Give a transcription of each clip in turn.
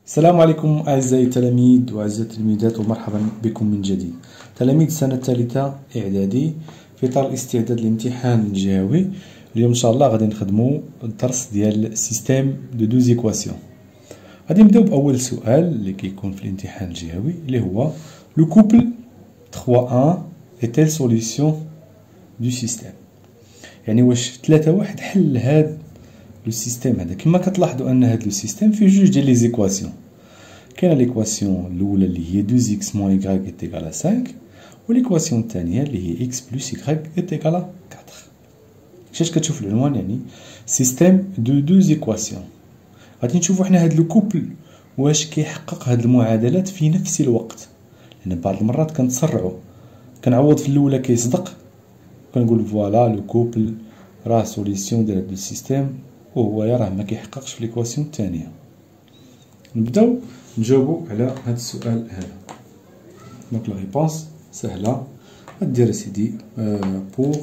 السلام عليكم أعزائي التلاميذ وأعزائي التلميذات، ومرحبا بكم من جديد. تلاميذ السنة الثالثة إعدادي في إطار الاستعداد للامتحان الجهوي. اليوم إن شاء الله غادي نخدمو الدرس ديال سيستيم دو دوز إيكواسيون. غادي نبداو بأول سؤال اللي كيكون في الامتحان الجهوي اللي هو لو كوبل 3-1 est telle solution du système. يعني واش 3-1 حل هاد لو سيستيم هذا. كما كتلاحظوا ان هاد لو سيستيم فيه جوج ديال لي زيكواسيون. كاينه ليكواسيون الاولى اللي هي 2x موان y est égal à 5، وليكواسيون الثانيه اللي هي x plus y est égal à 4. كيفاش كتشوف العنوان؟ يعني سيستيم دو دوز ايكواسيون. غادي نشوفوا حنا هاد لو كوبل واش كيحقق هاد المعادلات في نفس الوقت، لان بعض المرات كنتسرعوا، كنعوض في الاولى كيصدق، كنقول فوالا لو كوبل راه سوليسيون ديال هاد السيستيم، وهو راه ما كيحققش في ليكواسيون الثانيه. نبداو نجاوبوا على هذا السؤال هذا. دونك لا ريبونس سهله، غدير سيدي بور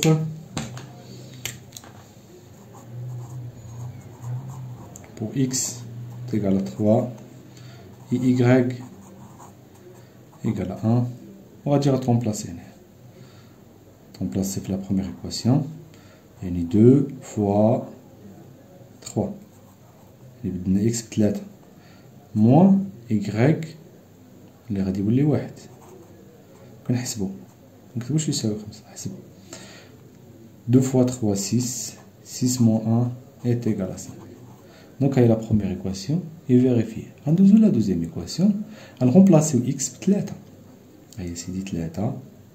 x égal à 3 et y égal à 1. On va dire à remplacer. Remplacer la première équation. Et 2 fois 3 اللي بدنا x ب3 موان y اللي غادي يولي 1. كنحسبو، نكتبو واش يساوي 5. نحسب 2 fois 3 6 6 moins 1 est égal à 5. Donc هاي la première équation et vérifier. غندوزو la deuxième équation، غنرمبلاسيو x ب3. هاي سيدي 3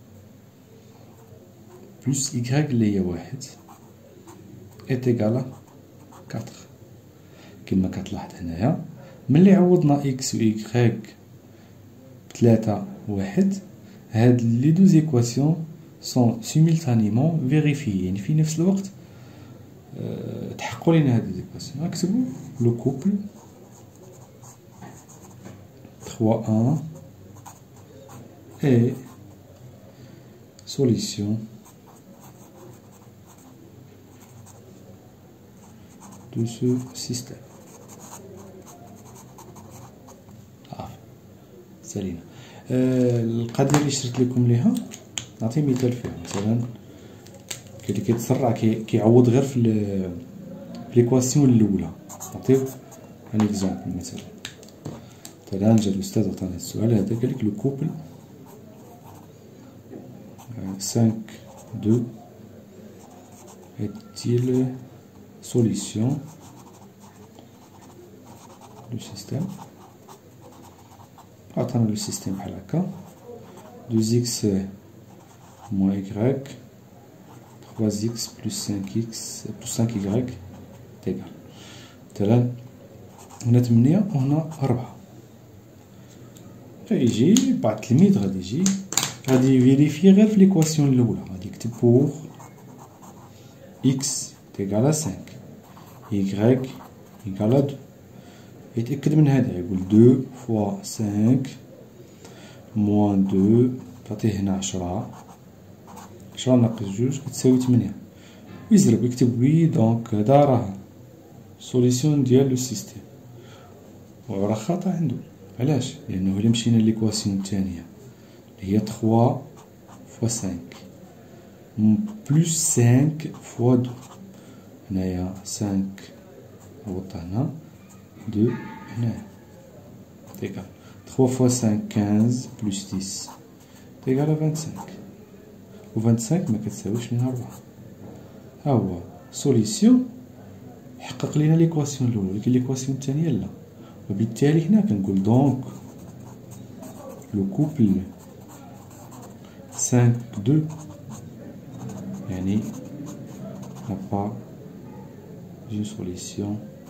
plus y اللي هي 1 est égal à 4. كما كتلاحظ هنايا ملي عوضنا x و y ب3 1، هاد لي دوز ايكواسيون سون سيمultanément فيريفيي، يعني في نفس الوقت تحققوا لينا هاد ليكواسيون. نكتبوا لو كوبل 3-1 et solution de ce système. سالينا. القضيه اللي شرت لكم ليها نعطي مثال فيها. مثلا اللي كيتسرع كيعوض غير في ليكواسيون الاولى. نعطيو ان اكزومبل. مثلا جا الاستاذ عطانا السؤال هذا، قال لك لو كوبل 5-2 est-il solution du système. عطانا لو سيستيم بحال هكا 2x moins y 3x plus 5y تيكال. مثلا هنا 8 وهنا 4. فيجي بعض التلميذ غادي يجي غادي يفيريفي غير في ليكواسيون الاولى. غادي يكتب بور x تيكال 5 y يكال 2. يتأكد من هذا، يقول 2 فوا 5 موان 2 تعطيه هنا 10 ناقص 2 كتساوي 8. ويزرب يكتب وي. دونك هذا راه سوليسيون ديال لو سيستيم، وراه خطأ عنده. علاش؟ لأنه إلا مشينا ليكواسيون الثانية اللي هي 3 فوا 5 بلوس 5 فوا 2، هنايا 5 عوضتها هنا 2 هنايا تيكال 3 فوا 5 15 بلوس 10 تيكال 25. و 25 ما كتساويش لنا 4. ها هو سوليسيون حقق لينا ليكواسيون الاولى، ولكن ليكواسيون الثانيه لا. وبالتالي هنا كنقول دونك لو كوبل 5-2 يعني n'a pas une solution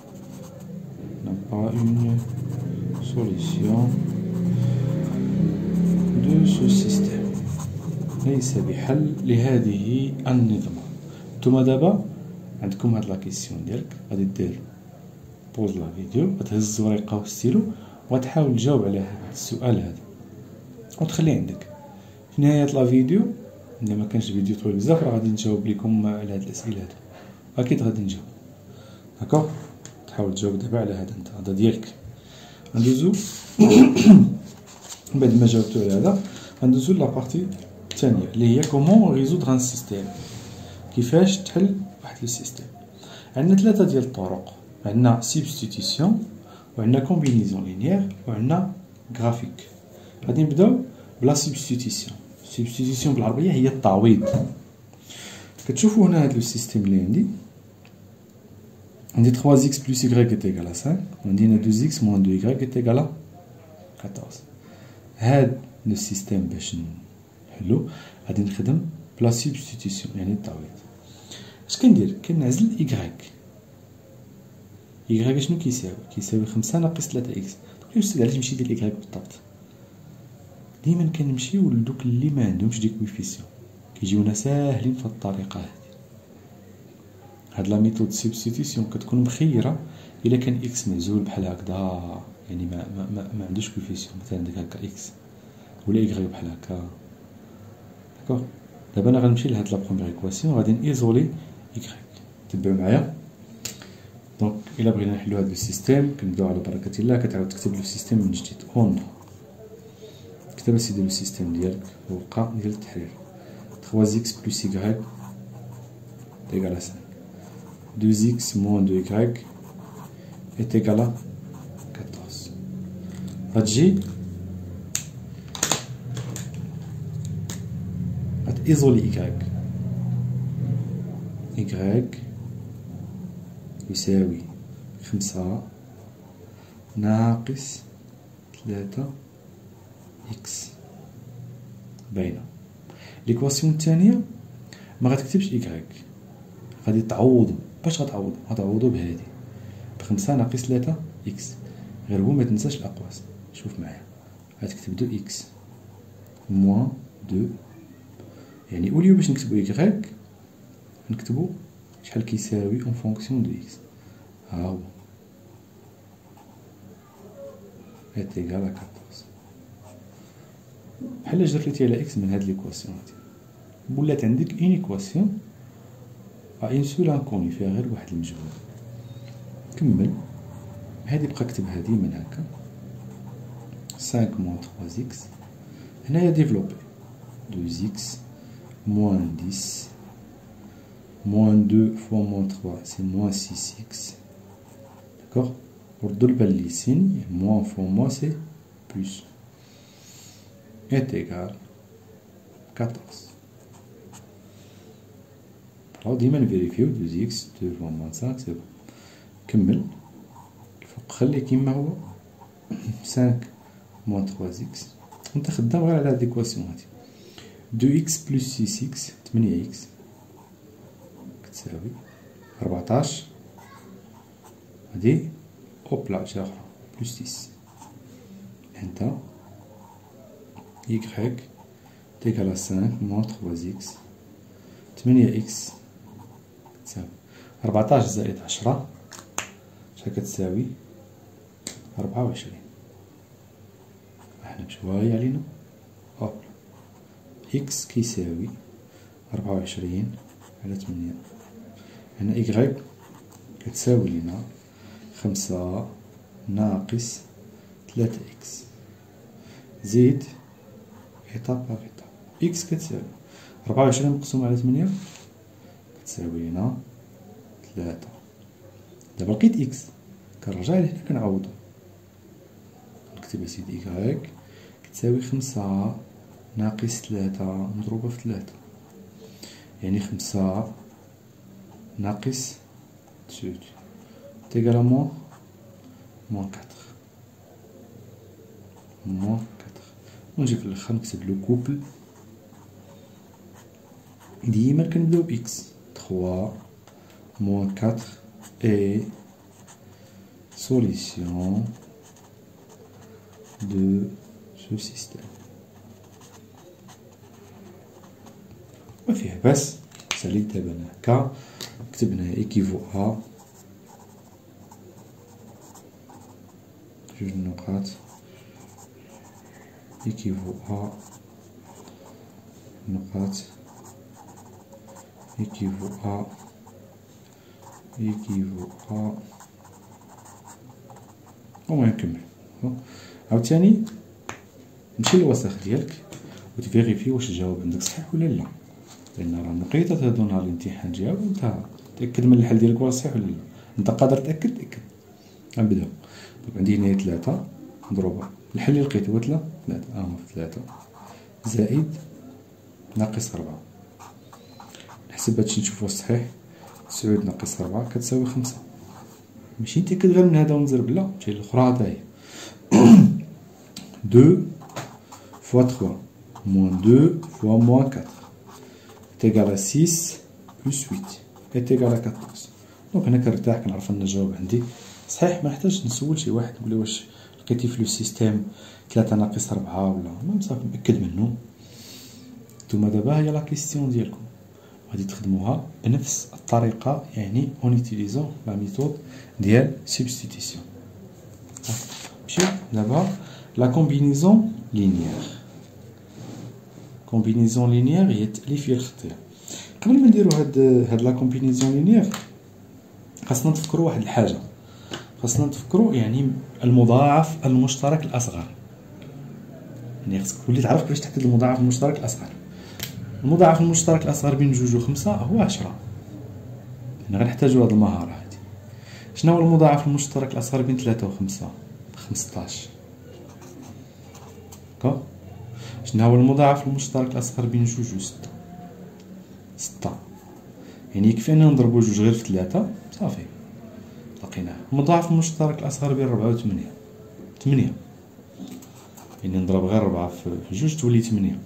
de ce système. ليس بحل لهذه النظمة. نتوما دابا عندكم هاد لا كيسيون ديالك، غادي دير بوز لا فيديو، غتهز ورقة وستيلو وغتحاول تجاوب على هاد السؤال هذا وتخليه عندك. في نهاية لا فيديو، إلا ما كانش الفيديو طويل بزاف، راه غادي نجاوب لكم على هاد الأسئلة هادو. أكيد غادي نجاوب. داكوغ، تحاول تجاوب دابا على هذا. انت هذا ديالك. غندوزو بعد ما جاوبتو على هذا غندوزو لابارتي الثانيه اللي هي كومون ريزودر ان سيستيم، كيفاش تحل واحد لو سيستيم. عندنا ثلاثه ديال الطرق، عندنا سبستيتيسيون وعندنا كومبينيزون لينيير وعندنا غرافيك. غادي نبداو بلا سبستيتيسيون. سبستيتيسيون بالعربيه هي التعويض. كتشوفوا هنا هاد لو سيستيم اللي عندي 3x plus y est égal à 5 وعندنا 2x moins 2y est égal à 14. هاد لو سيستيم باش نحلو غادي نخدم بلا سبستيتيسيون يعني التعويض. اش كندير؟ كنعزل y شنو كيساوي 5 ناقص 3x. تقولي استاذ علاش مشيتي ل y بالضبط؟ ديما كنمشيو لدوك اللي ما عندهمش دي كويفيسيون، كيجيونا ساهلين في الطريقه هذه. هاد لا ميثود سبستيتيسيون كتكون مخيره الا كان اكس معزول بحال هكذا، يعني ما عندوش كويفيسيون، مثلا عندك هكا اكس ولا ايغريك بحال هكا. داكوغ، دابا انا غنمشي لهاد لا بروميير ايكواسيون غادي نيزولي ايغريك. تبعوا معايا. دونك الا بغينا نحلو هاد السيستيم كنبداو على بركه الله. كتعاود تكتب لو سيستيم من جديد. اون كتب اسيدي لو سيستيم ديالك وبقى ديال التحرير. 3x plus y est égal à 5. 2x moins 2y est égal à 14. غتجي غتيزولي y يساوي 5 ناقص 3 x. باينه. ليكواسيون الثانيه ما غتكتبش y، غادي تعوضو. باش غتعوضو بهادي ب5 ناقص 3 x. غير هو ما تنساش الاقواس. شوف معايا، غتكتب 2 x موان 2، يعني اوليو باش نكتبو y نكتبو شحال كيساوي اون فونكسيون دو x. ها هو est égal à 14. بحال جريتي على x من هاد ليكواسيون هادي ولات عندك اون ايكواسيون ان سول انكوني فيها غير واحد المجهول. كمل هادي، بقى كتب هادي من هكا 5 moins 3x. هنايا ديفلوبي 2x moins 10 moins 2 fois moins 3 c'est moins 6x. D'accord. وردو البال لي سين moins fois moins c'est plus est égal 14. ديما نفيريفيو 2x 2 fois moins 5 c'est bon. كمل الفوق خليه كيما هو 5 moins 3x. انت خدام غير على هاد ليكواسيون هادي 2x plus 6x 8x كتساوي 14. هادي اوبلا شي اخرى بلس 6. انت y تيكال 5 moins 3x 8x كتساوي 14 زائد 10 شحال كتساوي 24. احنا بشويه علينا اوبلا x كيساوي 24 على 8. هنا y كتساوي لينا 5 ناقص 3x زيد إيطاب باغ إيطاب. إكس كتساوي 24 مقسوم على 8 كتساوي لينا 3. دابا لقيت إكس كنرجع لهنا كنعوضو. نكتب أسيدي إكغيك كتساوي 5 ناقص 3 مضروبة في 3، يعني 5 ناقص 18 تيغال موان 4 موان 4. ونجي في الاخر نكتب لو كوبل. ديما كنبداو بإكس 3 موان 4 اي solution de ce système. ما فيها بس ساليت دابا هكا كتبنا ايكيفو ا جوج نقاط ايكيفو ا نقاط ايكيفو ا ايكيفو ا. وما نكمل عاوتاني تمشي للوسخ ديالك وتفيريفي واش الجواب عندك صحيح ولا لا، لان راه النقيطات هادو نهار الامتحان جاو انت تاكد من الحل ديالك واش صحيح ولا لا. انت قادر تاكد. غنبداو. عندي هنايا 3 مضروبه الحل اللي لقيت هو 3 هو 3 زائد ناقص 4. نحسب هادشي نشوف واش صحيح. 9 ناقص 4 كتساوي 5. ماشي نتاكد غير من هذا ونزرب، لا مشي الاخرى حتى هي. 2 fois 3 moins 2 fois moins 4 est égal à 6 plus 8 est égal à 14. دونك هنا كنرتاح كنعرف ان الجواب عندي صحيح. ما نحتاجش نسول شي واحد نقول له واش لقيتي في لو سيستيم 3 ناقص 4 ولا ما صافي متاكد منه. نتوما دابا هي لا كيستيون ديالكم غادي تخدموها بنفس الطريقه، يعني اون يوتيليزون لا ميثود ديال سبستيتيسيون. نمشيو دابا لا كومبينيزون لينيير. كومبينيزون لينيير هي التاليفيه الخطيه. قبل ما نديرو هاد لا كومبينيزون لينيير خاصنا نتفكروا واحد الحاجه. خاصنا نتفكروا يعني المضاعف المشترك الاصغر. يعني خصك تولي تعرف كيفاش تحدد المضاعف المشترك الاصغر. المضاعف المشترك الاصغر بين 2 و 5 هو 10. انا غنحتاجوا هاد المهاره هادي. شنو هو المضاعف المشترك الاصغر بين 3 و 5؟ 15. داكوغ. شنو هو المضاعف المشترك الاصغر بين 2 و 6؟ 6. يعني يكفي اننا نضربو 2 غير في 3 صافي لقيناه. المضاعف المشترك الاصغر بين 4 و 8 8. يعني نضرب غير 4 في 2 تولي 8.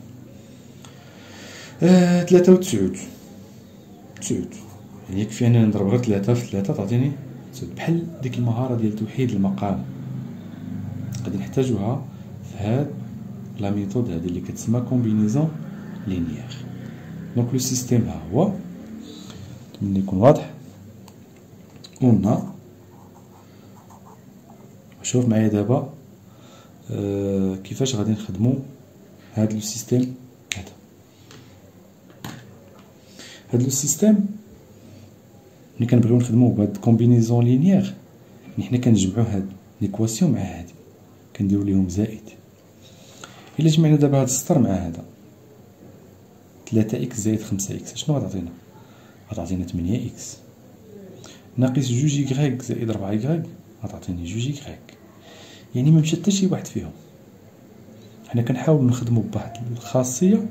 3 و 9 9. يعني يكفي اننا نضرب غير 3 في 3 تعطيني 9. بحال ديك المهاره ديال توحيد المقام غادي نحتاجوها في هاد لا ميثود هادي اللي كتسمى كومبينيزون لينيير. دونك لو سيستيم ها هو. نتمنى يكون واضح. قلنا شوف معايا دابا كيفاش غادي نخدمو هاد لو سيستيم هذا. هاد لو سيستيم ملي كنبغيو نخدمو بهاد كومبينيزون لينيير، يعني حنا كنجمعو هاد ليكواسيون مع هادي كنديرو ليهم زائد. الا جمعنا دابا هاد السطر مع هذا 3 اكس زائد 5 اكس شنو غتعطينا؟ غتعطينا 8 اكس ناقص 2 يكغيك زائد 4 يكغيك غتعطيني 2 يكغيك. يعني ما مشى حتى شي واحد فيهم. حنا كنحاول نخدمو بواحد الخاصيه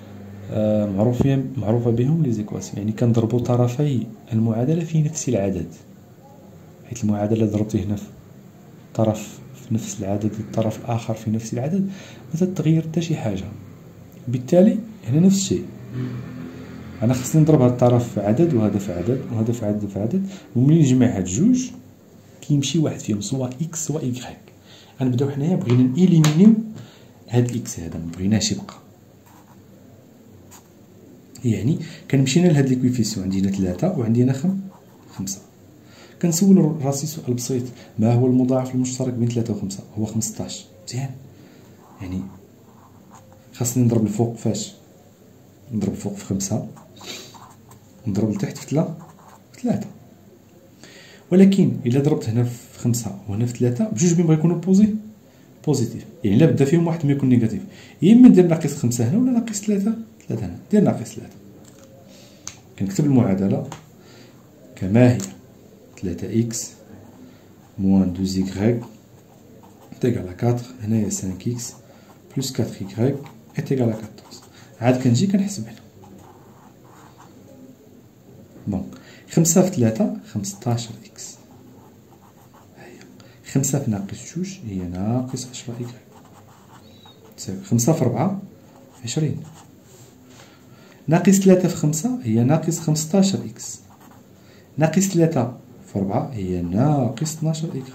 معروفه بهم لي زيكواسيون. يعني كنضربو طرفي المعادله في نفس العدد، حيت المعادله ضربتي هنا في طرف في نفس العدد والطرف الاخر في نفس العدد ما تتغير حتى شي حاجه. بالتالي هنا نفس الشيء. انا خصني نضرب هذا الطرف في عدد وهذا في عدد وهذا في عدد في عدد، وملي نجمع هاد جوج كيمشي واحد فيهم سواء اكس سواء يكغيك. غنبداو حنايا بغينا نإليمينيو هاد الاكس هذا ما بغيناش يبقى. يعني كنمشينا لهاد لي كويفيسيون عندنا 3 وعندنا 5. كنسول راسي سؤال بسيط، ما هو المضاعف المشترك بين 3 و 5؟ هو 15. مزيان. يعني خاصني نضرب الفوق فاش؟ نضرب الفوق في 5 نضرب لتحت في 3. ولكن الا ضربت هنا في 5 وهنا في 3 بجوج بينهم غيكونوا بوزيتيف. يعني الا بدا فيهم واحد ما يكون نيجاتيف. يا اما ندير ناقص 5 هنا ولا ناقص 3 هنا. ندير ناقص 3. كنكتب المعادله كما هي 3 اكس موان 2 يكغيك تيغال 4. هنايا 5 اكس بلس 4 يكغيك تيغال 14. عاد كنجي كنحسب هنا. دونك 5 في 3 15 اكس. هاهي 5 في ناقص 2 هي ناقص 10 اكس تساوي 5 في 4 20. ناقص 3 في 5 هي ناقص 15 اكس. ناقص 3 في 4 هي ناقص 12 اكس.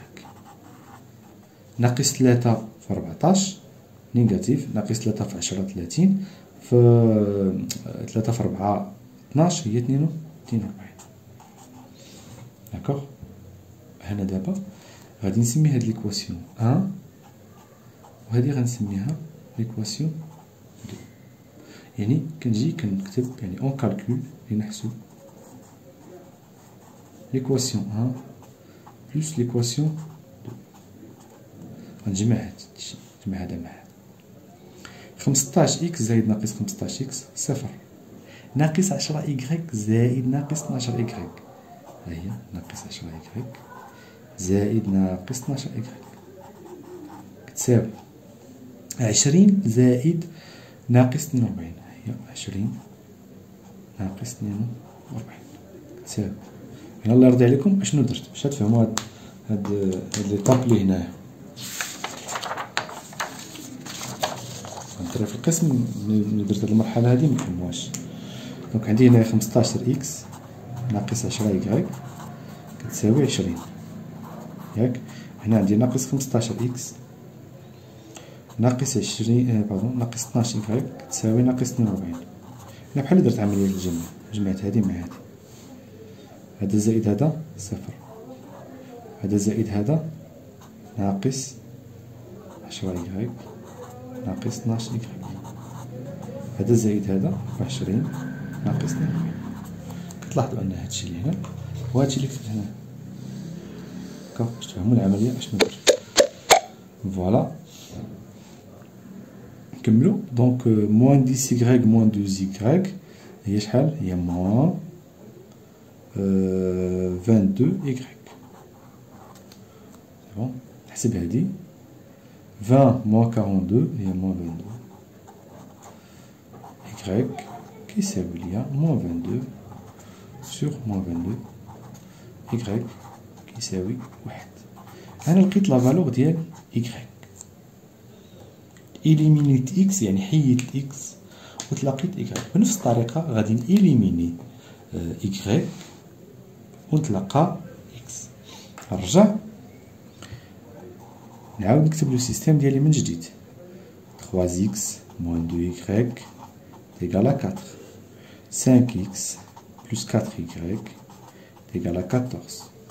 ناقص 3 في 14 نيجاتيف. ناقص 3 في 10 30. في 3 في 4 12 هي 42. داكوغ. هنا دابا غادي نسمي هاد ليكواسيون 1 وهادي غنسميها ليكواسيون 2. يعني كنجي كنكتب يعني اون كالكول لنحسب ليكواسيون 1 بلس ليكواسيون 2. غنجمع هادشي، نجمع هذا مع هذا. 15 إكس زائد ناقص 15 إكس صفر، ناقص 10 إكغيك زائد ناقص 12 إكغيك، ها هي ناقص 10 إكغيك زائد ناقص 12 إكغيك تساوي 20 زائد ناقص 42، هي 20 ناقص 42 تساوي. هنا الله يرضي عليكم اشنو درت باش تفهموا هاد ليطاب لي هنايا. غنطري في القسم ملي درت هاد المرحلة هادي مفهموهاش. دونك عندي هنايا 15 إكس ناقص 10 إكغيك كتساوي 20، ياك. هنا عندي ناقص 15 إكس ناقص 20 ناقص 12 إكغيك كتساوي ناقص 42. هنا بحال درت عملية الجمع، جمعت هادي مع هادي، هذا زائد هذا صفر، هذا زائد هذا ناقص 10 إكغيك ناقص 12 إكغيك، هذا زائد هذا 24 ناقص 42. كتلاحظوا أن هادشي اللي هنا وهادشي اللي كتبت هنا، باش تفهموا العملية اشنو درت. فوالا نكملو. دونك موان 10 إكغيك موان 12 إكغيك هي شحال؟ هي موان 22 إكغيك. بون نحسب هادي 20 موان 42 هي موان 22 إكغيك كيساوي ليا موان 22 سور موان 22 إكغيك كيساوي 1. أنا لقيت لا فالور ديال إكغيك، إليمينيت إكس يعني حيدت إكس وتلقيت إكغيك. بنفس الطريقة غادي نإليميني إكغيك ونتلقى إكس. نرجع نعاود نكتب لو سيستيم ديالي من جديد. 3 إكس موان 2 إكغيك إيكال 4، 5 إكس بلس 4 إكغيك إيكال 14.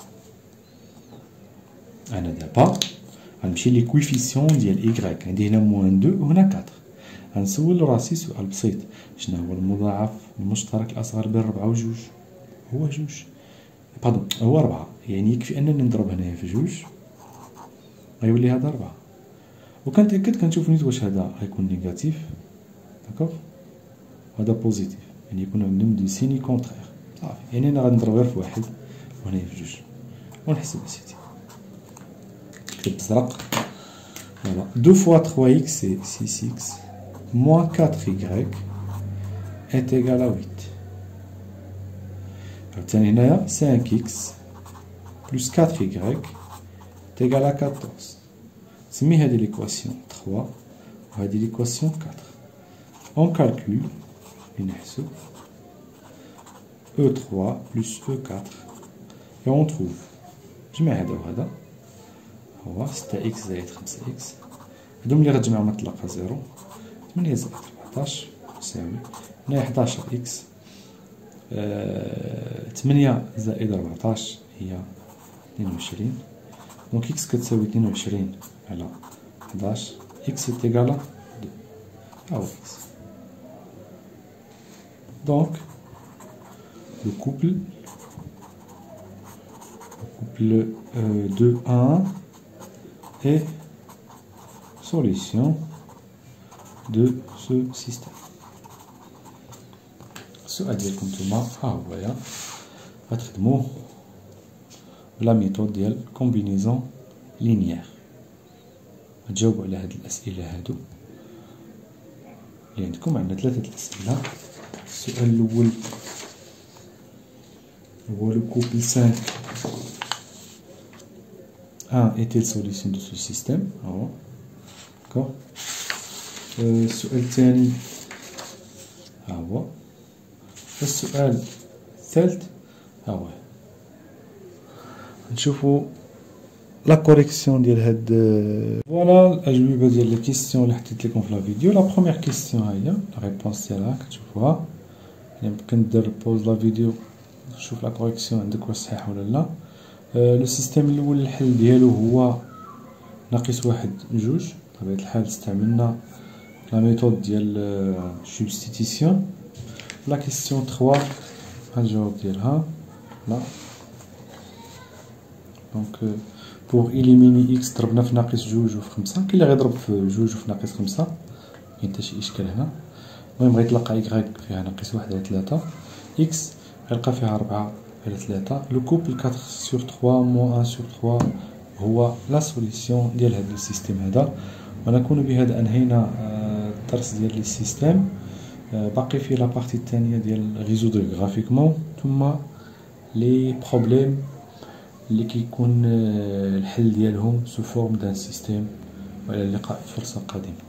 أنا دابا غنمشي لي كويفيسيون ديال إكغيك، عندي هنا موان 2 وهنا 4. غنسول راسي سؤال بسيط، شنو هو المضاعف المشترك الأصغر بين 4 و 2؟ هو 2 باردون هو 4، يعني يكفي أنني نضرب هنايا في 2 غيولي هذا 4. وكنتأكد كنشوف نيت واش هذا غيكون نيجاتيف داكوغ وهذا بوزيتيف، يعني يكون عندهم دو سيني كونترير صافي. يعني أنا غنضرب غير في 1 وهنايا في 2 ونحسب أسيدي. كتب بزرق. فوالا 2 fois 3x c'est 6x moins 4y est égal à 8. عاوتاني هنايا 5x plus 4y est égal à 14. نسمي هادي ليكواسيون 3 وهادي ليكواسيون 4. on calcule نحسب E3 plus E4 et on trouve جمع هذا وهذا هو 6x زائد 5x، هادو ملي غتجمعهم غتلقى 0. 8 زائد 14 يساوي هنايا 11x، 8 زائد 14 هي 22. دونك x كتساوي 22 على 11، x est égal à 2. ها هو x. دونك le couple 2-1 est solution de ce système. السؤال ديالكم نتوما ها هويا غتخدموه بلا ميثود ديال كومبينيزون لينيير. غتجاوبوا على هاد الأسئلة هادو اللي عندكم. عندنا 3 الأسئلة. السؤال الأول هو le couple 5 était la solution de ce système. D'accord. السؤال الثاني ها هو. السؤال الثالث ها هو. نشوفوا لا كوريكسيون ديال هاد فوالا الأجوبة ديال لي كيسيون اللي حطيت لكم في لا فيديو. لا بروميير كيسيون ها هي لا ريبونس ديالها كتشوفوها، يمكن دير بوز لا فيديو شوف لا كوريكسيون عندك واش صحيح ولا لا. لو سيستيم الاول الحل ديالو هو ناقص 1 2. بطبيعة الحال استعملنا لا ميثود ديال سبستيتيسيون. لا كيسيون 3 ها الجواب ديالها لا. دونك بوغ إليميني إكس ضربنا في ناقص جوج و في خمسة، كاين اللي غيضرب في جوج و في ناقص خمسة، مكاين حتى شي إشكال هنا. المهم غيتلقى إكغيك فيها ناقص واحد على تلاتة، إكس غيلقى فيها ربعة على تلاتة. لو كوبل 4 سور 3 موان 1 سور 3 هو لا سوليسيون ديال هاد السيستيم هذا. ونكون بهذا أنهينا الدرس ديال لي سيستيم. باقي في لابارتي الثانية ديال ريزودر غرافيكمون ثم لي بروبليم اللي كيكون الحل ديالهم سو فورم دان سيستيم. والى اللقاء في فرصة قادمة.